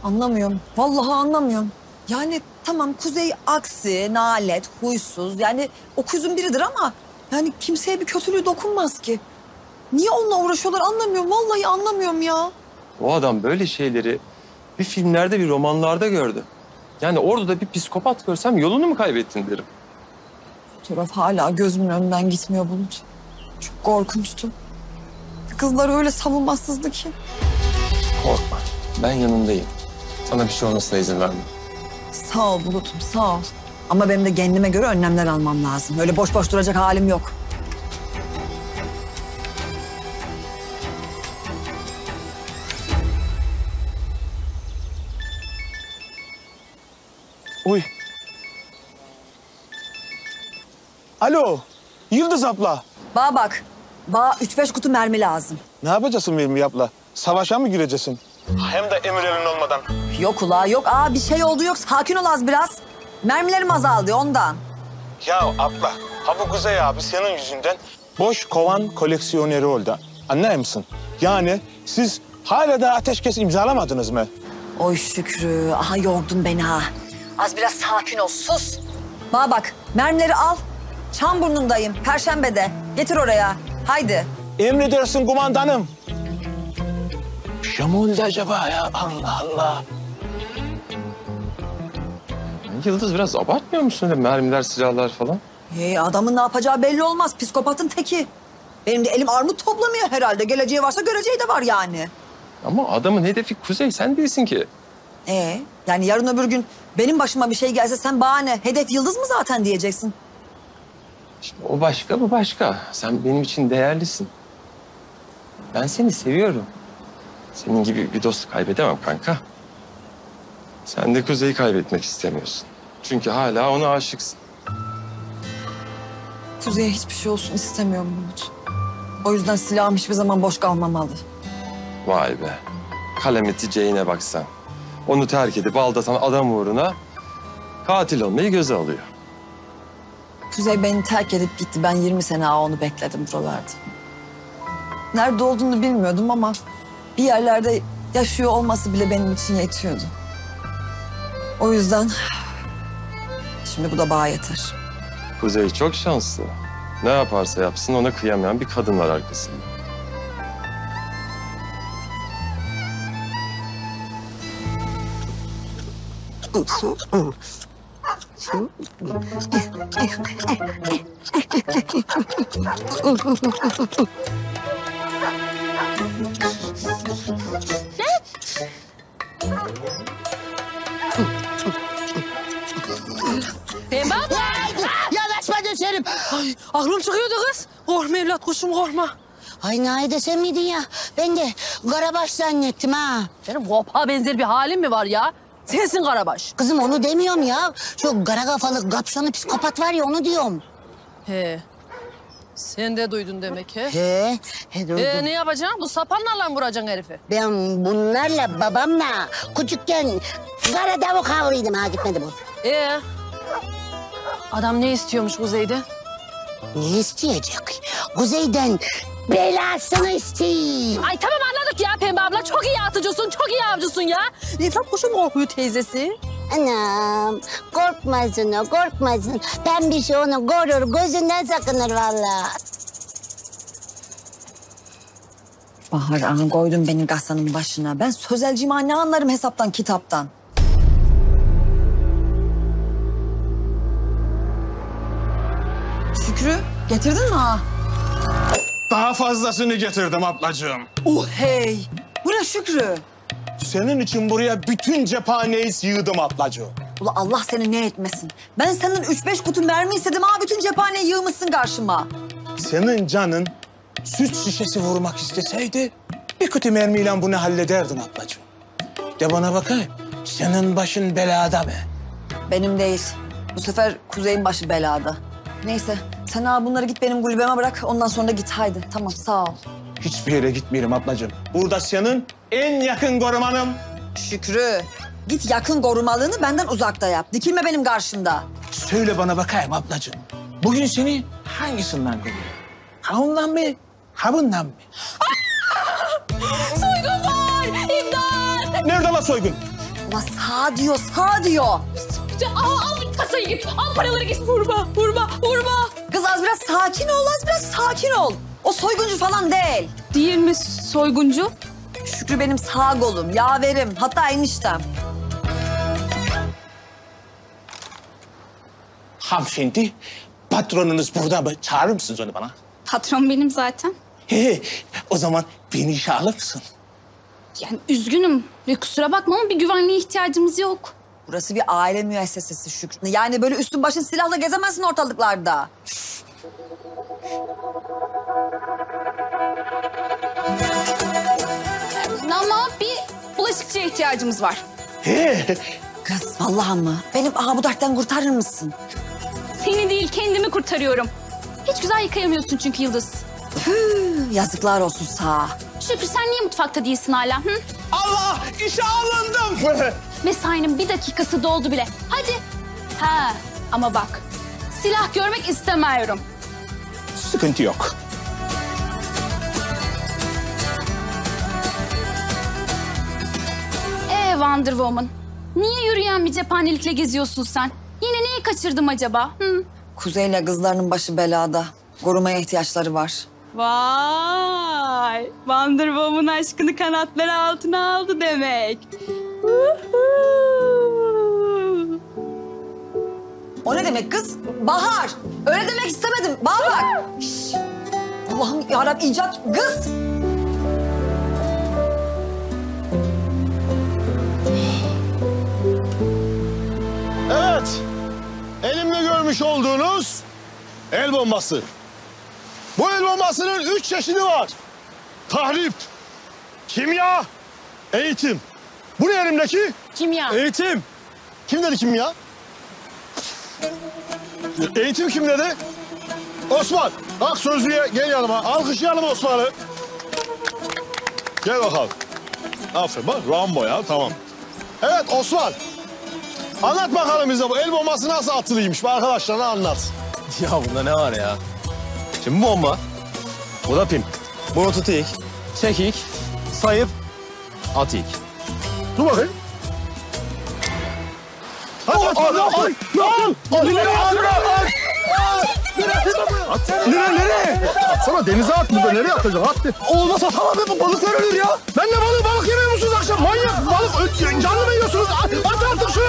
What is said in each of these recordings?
Anlamıyorum. Vallahi anlamıyorum. Yani tamam Kuzey aksi, nalet, huysuz. Yani o kuzun biridir ama yani kimseye bir kötülüğü dokunmaz ki. Niye onunla uğraşıyorlar anlamıyorum. Vallahi anlamıyorum ya. O adam böyle şeyleri bir filmlerde, bir romanlarda gördü. Yani orada da bir psikopat görsem yolunu mu kaybettin derim. Fotoğraf hala gözümün önünden gitmiyor Bulut. Çok korkunçtu. Kızlar öyle savunmasızdı ki. Korkma. Ben yanındayım. Sana bir şey olmasına izin vermem. Sağ ol Bulut'um sağ ol. Ama benim de kendime göre önlemler almam lazım. Öyle boş boş duracak halim yok. Uy. Alo, Yıldız abla. Bana bak. Bana 3-5 kutu mermi lazım. Ne yapacaksın benim abla? Savaşa mı gireceksin? Hem de emirlerin olmadan. Yok ula yok. Bir şey oldu yok. Sakin ol az biraz. Mermilerim azaldı ondan. Ya abla, ha bu Kuzey abi senin yüzünden boş kovan koleksiyoneri oldu. Anlar mısın? Yani siz hala da ateşkes imzalamadınız mı? Oy Şükrü. Aha yordun beni ha. Az biraz sakin ol. Sus. Bana bak. Mermileri al. Çamburnu'ndayım. Perşembe'de. Getir oraya. Haydi. Emredersin kumandanım. Bir şey mi oldu acaba ya? Allah Allah. Yıldız biraz abartmıyor musun öyle mermiler, silahlar falan? Adamın ne yapacağı belli olmaz. Psikopatın teki. Benim de elim armut toplamıyor herhalde. Geleceği varsa göreceği de var yani. Ama adamın hedefi Kuzey, sen değilsin ki. Yani yarın öbür gün benim başıma bir şey gelse sen bahane. Hedef Yıldız mı zaten diyeceksin. Şimdi o başka, bu başka. Sen benim için değerlisin. Ben seni seviyorum. Senin gibi bir dost kaybedemem kanka. Sen de Kuzey'i kaybetmek istemiyorsun. Çünkü hala ona aşıksın. Kuzey'e hiçbir şey olsun istemiyorum Bulut. O yüzden silahım hiçbir zaman boş kalmamalı. Vay be. Kalemeti Jane'e bak sen. Onu terk edip aldatan adam uğruna katil olmayı göze alıyor. Kuzey beni terk edip gitti. Ben 20 sene onu bekledim buralarda. Nerede olduğunu bilmiyordum ama bir yerlerde yaşıyor olması bile benim için yetiyordu. O yüzden şimdi bu da bana yeter. Kuzey çok şanslı. Ne yaparsa yapsın ona kıyamayan bir kadın var arkasında. Pembe abla! Yanaşma düşerim. Ay, aklım çıkıyordu kız. Korkma evlat kuşum korkma. Ay Naide sen miydin ya? Ben de Karabaş zannettim ha. Senin kopa benzer bir halin mi var ya? Sensin Karabaş. Kızım onu demiyorum ya. Şu kara kafalı kapşonlu psikopat var ya onu diyorum. He. Sen de duydun demek he? He duydum. Ne yapacaksın? Bu sapanlarla mı vuracaksın herifi? Ben bunlarla babamla küçükken kara tavuk avlıydım ha gitmedi bu. Adam ne istiyormuş Kuzey'de? Ne isteyecek? Kuzey'den belasını isteyeyim. Ay tamam anladık ya Pembe abla. Çok iyi atıcısın, çok iyi avcısın ya. Evlat kuşum korkuyor teyzesi. Anam korkmasın o korkmasın. Ben bir şey onu korur gözünden sakınır vallahi. Bahar aha koydun beni gazetenin başına. Ben sözelciyim ne anlarım hesaptan kitaptan. Şükrü getirdin mi ha? Daha fazlasını getirdim ablacığım. Hey! Bu ne Şükrü? Senin için buraya bütün cephaneyi yığdım ablacığım. Ula Allah seni ne etmesin. Ben senden 3-5 kutu mermi istedim ha bütün cephaneyi yığmışsın karşıma. Senin canın süt şişesi vurmak isteseydi bir kutu mermiyle bunu hallederdin ablacığım. De bana bakayım, senin başın belada mı? Benim değil. Bu sefer Kuzey'in başı belada. Neyse sen ha bunları git benim kulübeme bırak ondan sonra da git haydi. Tamam sağ ol. Hiçbir yere gitmiyorum ablacığım. Burada senin en yakın korumanım. Şükrü git yakın korumalığını benden uzakta yap. Dikilme benim karşımda. Söyle bana bakayım ablacığım. Bugün seni hangisinden görüyor? Ha ondan mı? Ha bundan mı? Soygun var! İmdat! Nerede la soygun? Ama sağ diyor, sağ diyor. Al kasayı git. Al paraları git. Vurma. Kız az biraz sakin ol, az biraz sakin ol. O soyguncu falan değil. Değil mi soyguncu? Şükrü benim sağ kolum, yaverim, hatta eniştem. Hanımefendi, patronunuz burada mı? Çağırır mısınız onu bana? Patron benim zaten. He, o zaman beni işe alır mısın? Yani üzgünüm. Kusura bakma ama bir güvenliğe ihtiyacımız yok. Burası bir aile müessesesi Şükrü. Yani böyle üstün başın silahla gezemezsin ortalıklarda. Ama bir bulaşıkçıya ihtiyacımız var. He, Kız vallahi mı? Benim bu dertten kurtarır mısın? Seni değil kendimi kurtarıyorum. Hiç güzel yıkayamıyorsun çünkü Yıldız. Yazıklar olsun sağa. Şükrü sen niye mutfakta değilsin hala? Hı? Allah, işe alındım. Mesainin 1 dakikası doldu bile. Hadi. Ha ama bak silah görmek istemiyorum. Sıkıntı yok. Wonder Woman. Niye yürüyen bir cephanelikle geziyorsun sen? Yine neyi kaçırdım acaba? Hı? Kuzey'le kızlarının başı belada. Korumaya ihtiyaçları var. Vay! Wonder Woman aşkını kanatları altına aldı demek. O ne demek kız? Bahar. Öyle demek istemedim. Bahar. Şşş. Allah'ım yarabbim icat. Kız. Evet, elimde görmüş olduğunuz el bombası. Bu el bombasının 3 çeşidi var. Tahrip, kimya, eğitim. Bu ne elimdeki? Kimya. Eğitim. Kim dedi kimya? Eğitim kim dedi? Osman, bak sözlüğe gel yanıma. Alkışlayalım Osman'ı. Gel bakalım. Aferin bak, Rambo ya, tamam. Evet Osman. Anlat bakalım bize bu el bombası nasıl atılıymış? Arkadaşlarına anlat. Ya bunda ne var ya? Şimdi bu bomba, bu da pim. Bunu tutayım, çekik, sayıp, atayım. Dur bakayım. Hadi at. Nereye? Atsana denize at burada. Nereye atacak? At. Olmaz atamam ben. Balıklar ölür ya. Ben de balık yemiyor musunuz akşam? Manyak. Balık canlı mı yiyorsunuz? At artık şunu.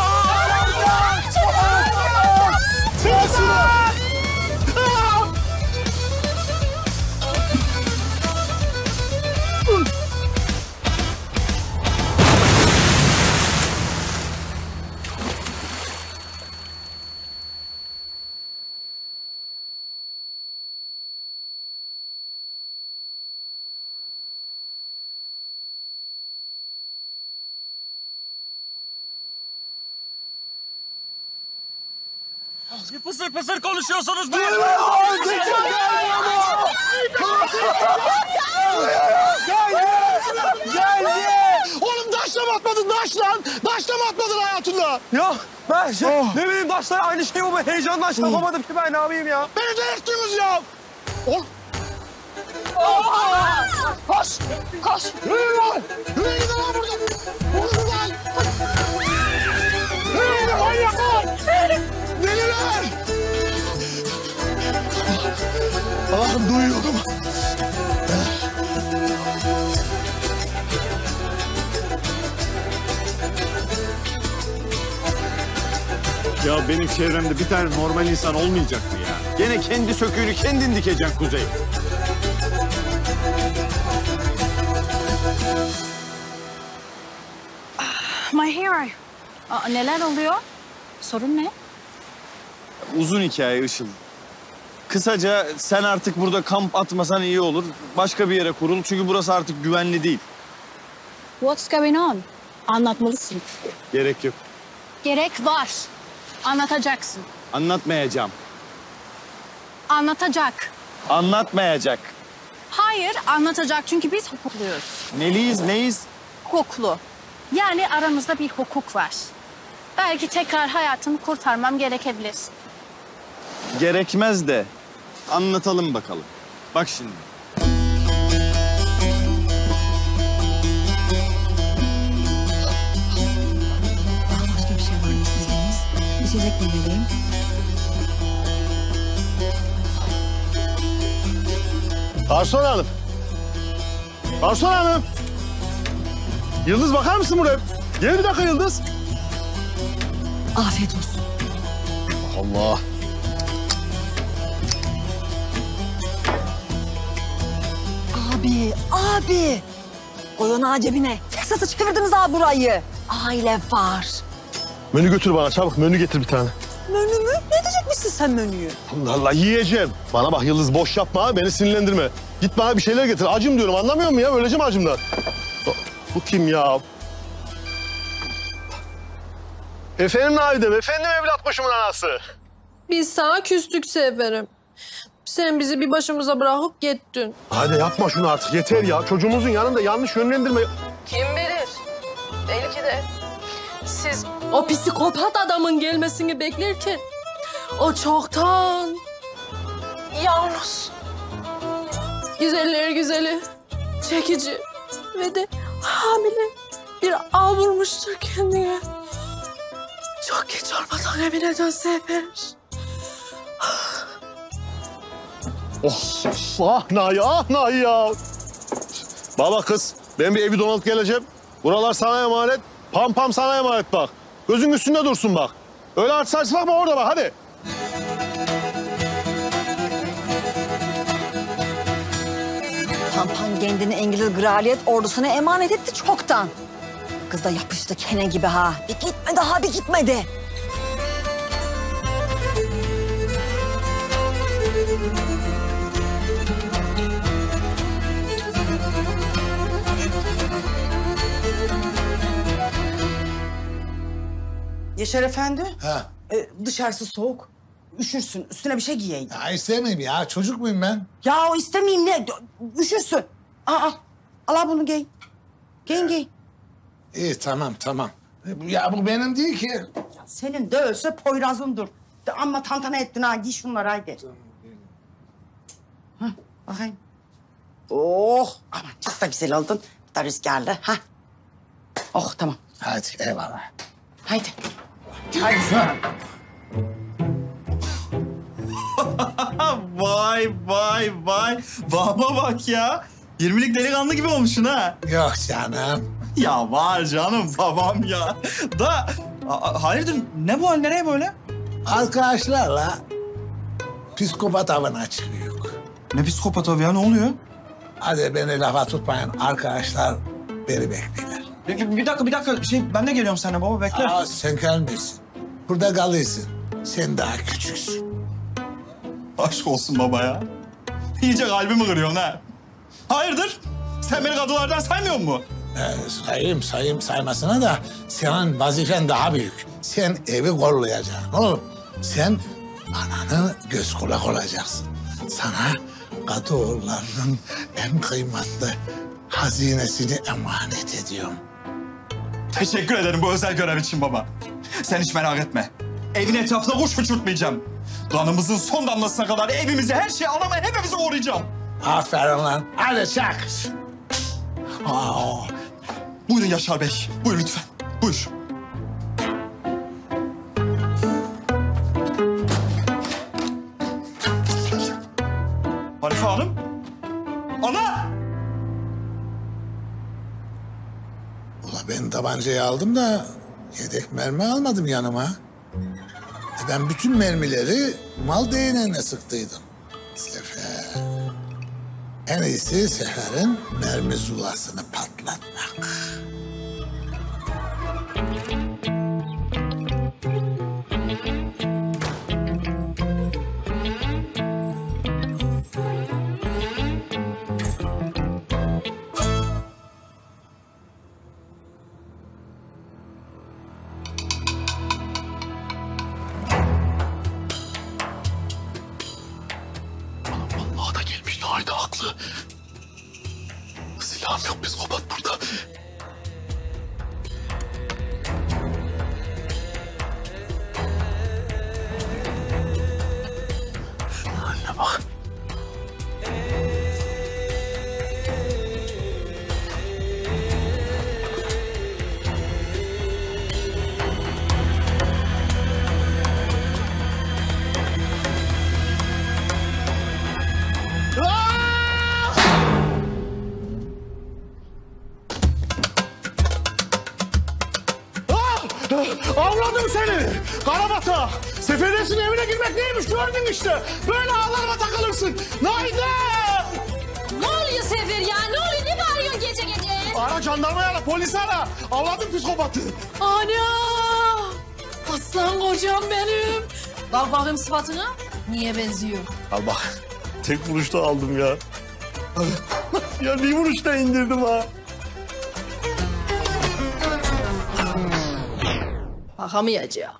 Pısır pısır konuşuyorsunuz. Geldi. Oğlum daşla mı atmadın? Daşla mı atmadın hayatında? Ya ben ne bileyim taşlar aynı şey bu. Heyecandan yapamadım ki ben ne yapayım ya? Beni delirttiniz ya. Oğlum. Koş. Yürüyün lan. Yürüyün gidin lan buradan. Vurun lan. Yürüyün gidin manyaklar. Deliler. Allah'ım duyuyordum. Ya benim çevremde bir tane normal insan olmayacak mı ya? Gene kendi söküğünü kendin dikeceksin Kuzey. My hero. Neler oluyor? Sorun ne? Uzun hikaye Işıl. Kısaca sen artık burada kamp atmasan iyi olur. Başka bir yere kurul çünkü burası artık güvenli değil. What's going on? Anlatmalısın. Gerek yok. Gerek var. Anlatacaksın. Anlatmayacağım. Anlatacak. Anlatmayacak. Hayır, anlatacak çünkü biz hukukluyuz. Neliyiz, neyiz? Hukuklu. Yani aramızda bir hukuk var. Belki tekrar hayatını kurtarmam gerekebilir. Gerekmez de anlatalım bakalım. Bak şimdi. içecek mi vereyim? Garson hanım. Garson hanım. Yıldız bakar mısın buraya? Gel bir dakika Yıldız. Afiyet olsun. Allah. Abi. Koyun ağa cebine. Texas'a çevirdiniz abi burayı. Aile var. Menü götür bana çabuk. Menü getir bir tane. Menü mü? Ne diyecekmişsin sen menüyü? Allah Allah yiyeceğim. Bana bak Yıldız boş yapma. Beni sinirlendirme. Git bana bir şeyler getir. Acım diyorum anlamıyor musun ya? Öleceğim acımdan. Bu kim ya? Efendim Navidem. Efendim evlat kuşumun anası. Biz sana küstük Seferim. Sen bizi bir başımıza bırakıp gittin. Hadi yapma şunu artık yeter ya. Çocuğumuzun yanında yanlış yönlendirme. Kim bilir? Belki de siz o psikopat adamın gelmesini beklerken o çoktan yalnız, güzeller güzeli, çekici ve de hamile bir ağ bulmuştur kendine. Çok geç olmadan evine dön Sefer. Ah Nahi ya. Baba kız ben bir evi donatıp geleceğim. Buralar sana emanet. Pam sana emanet bak. Gözün üstünde dursun bak. Öyle artık bakma orada bak hadi. Pampan kendini İngiliz kraliyet ordusuna emanet etti çoktan. Kız da yapıştı kene gibi ha. Bir gitmedi ha bir gitmedi. Yaşar Efendi, Ha. Dışarısı soğuk. Üşürsün, üstüne bir şey giyeydin. Ya istemeyeyim ya. Çocuk muyum ben? Ya o istemeyeyim ne? Üşürsün. Al bunu giy. Giy. İyi tamam. Ya bu benim değil ki. Ya senin de ölse Poyraz'ındır. De amma tantana ettin ha. Giy şunları haydi. Hah, bakayım. Oh, aman çok da güzel oldun. Bir de rüzgarlı. Ha. Oh, tamam. Hadi eyvallah. Haydi. Vay. Vahma bak ya. 20'lik delikanlı gibi olmuşsun ha. Yok canım. Ya var canım babam ya. Hayırdır ne bu hal nereye böyle? Arkadaşlarla psikopat avına çıkıyor. Ne psikopat abi ya ne oluyor? Hadi beni lafa tutmayın. Arkadaşlar beni bekliyorlar. Bir dakika ben de geliyorum seninle baba bekle. Aa, sen gelmiyorsun. Burada kalıyorsun. Sen daha küçüksün. Aşk olsun baba ya. İyice kalbimi kırıyorsun ha. Hayırdır? Sen beni kadılardan saymıyor musun? Sayayım saymasına da senin vazifen daha büyük. Sen evi kollayacaksın oğlum. Sen ananı göz kulak olacaksın. Sana kadı oğullarının en kıymetli hazinesini emanet ediyorum. Teşekkür ederim bu özel görev için baba. Sen hiç merak etme. Evin etrafına kuş uçurtmayacağım. Kanımızın son damlasına kadar evimizi, her şeyi, anamı hepimizi uğrayacağım. Aferin lan. Hadi çak. Buyurun Yaşar Bey. Buyurun lütfen. Buyur. Hanife Hanım. Ana! Ula ben tabancayı aldım da yedek mermi almadım yanıma. Ben bütün mermileri mal değneğine sıktıydım. Sefer. En iyisi Sefer'in mermi zulasını patlatmak. Vallahi da gelmiş. Nahi de haklı. Silahım yok psikopat burada. Avladım seni. Karabatak. Seferdesin evine girmek neymiş gördün işte. Böyle ağlarıma takılırsın. Naide! Ne oluyor Sefer ya? Ne oluyor? Ne bağırıyorsun gece gece? Ara jandarmayı ara, polisi ara. Avladım psikopatı. Ana! Aslan kocam benim. Bak bakayım sıfatına. Niye benziyor? Al bak. Tek vuruşta aldım ya. Ya bir vuruşta indirdim ha. Bakamayacağım.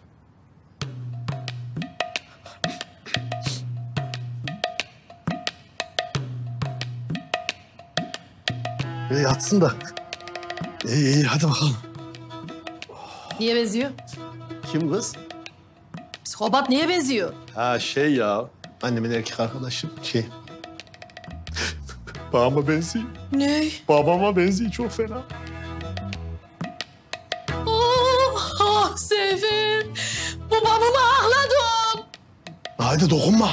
Yatsın da. İyi hadi bakalım. Niye benziyor? Kim kız? Psikopat niye benziyor? Ha şey ya. Annemin erkek arkadaşım Babama benziyor. Ne? Babama benziyor çok fena. Ah Sefer. Babamı ağladın. Haydi dokunma.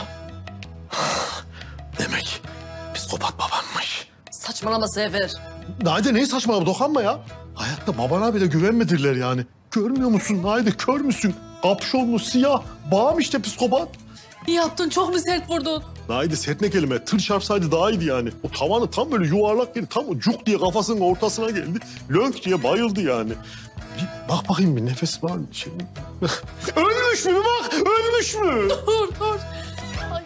Demek psikopat babammış. Saçmalama Sefer. Haydi neyi saçmalama dokunma ya. Hayatta babana bile güvenmedirler yani. Görmüyor musun? Haydi kör müsün? Kapşonlu siyah. Bağım işte psikopat. Ne yaptın? Çok mu sert vurdun? Haydi sert ne kelime. Tır çarpsaydı daha iyiydi yani. O tavanı tam böyle yuvarlak geldi. Tam o cuk diye kafasının ortasına geldi. Lönk diye bayıldı yani. Bir bak bakayım bir nefes var mı? Şey... Ölmüş mü? Bak ölmüş mü? Dur dur. Ay.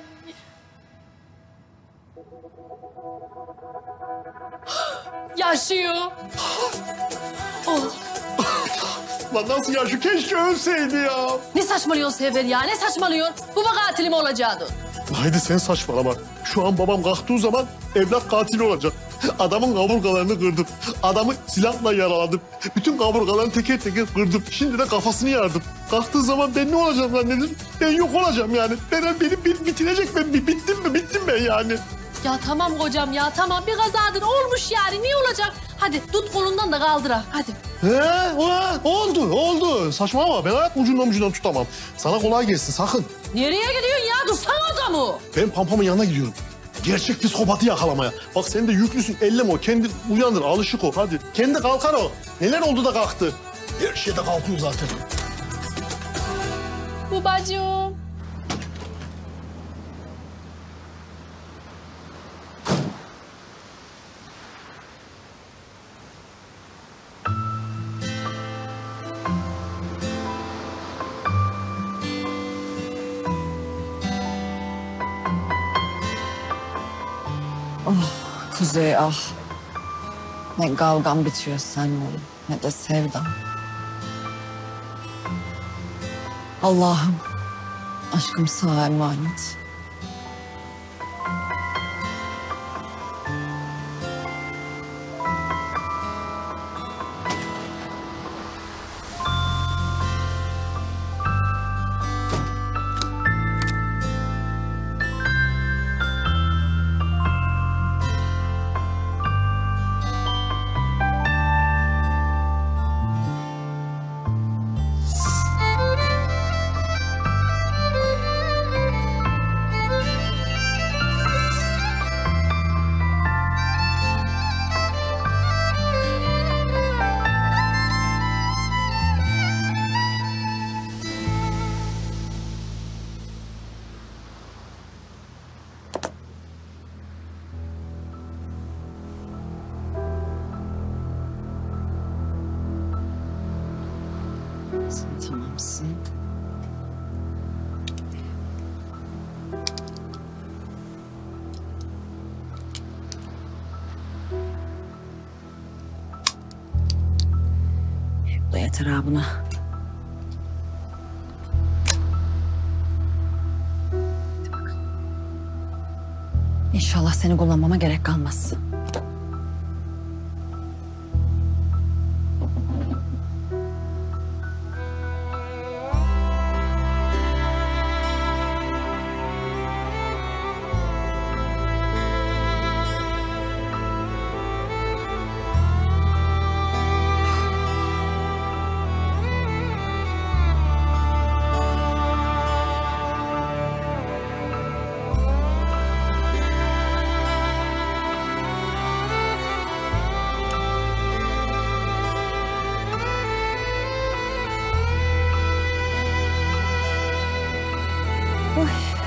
Yaşıyor. Oh. Lan nasıl ya? Şu keşke ölseydi ya. Ne saçmalıyorsun Sefer ya? Ne saçmalıyorsun? Baba katili mi olacaktın? Haydi sen saçmalama. Şu an babam kalktığı zaman evlat katili olacak. Adamın kaburgalarını kırdım. Adamı silahla yaraladım. Bütün kaburgalarını teker teker kırdım. Şimdi de kafasını yardım. Kalktığı zaman ben ne olacağım zannedin? Ben yok olacağım yani. Benim bitirecek ben. Bittim ben yani. Ya tamam kocam ya tamam. Bir kazadır olmuş yani. Ne olacak? Hadi tut kolundan da kaldır ha. Hadi. Oldu. Saçmalama. Ben hayat ucundan tutamam. Sana kolay gelsin sakın. Nereye gidiyorsun ya? Dursana adamı. Ben Pampam'ın yanına gidiyorum. Gerçek psikopatı yakalamaya. Bak sen de yüklüsün. Elleme o. Kendi uyandır. Alışık o. Hadi. Kendi kalkar o. Neler oldu da kalktı. Her şeyde kalkıyor zaten. Babacığım. Kuzey ah. Ne kavgam bitiyor seninle ne de sevdam. Allah'ım aşkım sana emanet. Sen tamamsın. Bu da yeter ha buna. Hadi bakalım. İnşallah seni kullanmama gerek kalmaz. Oy.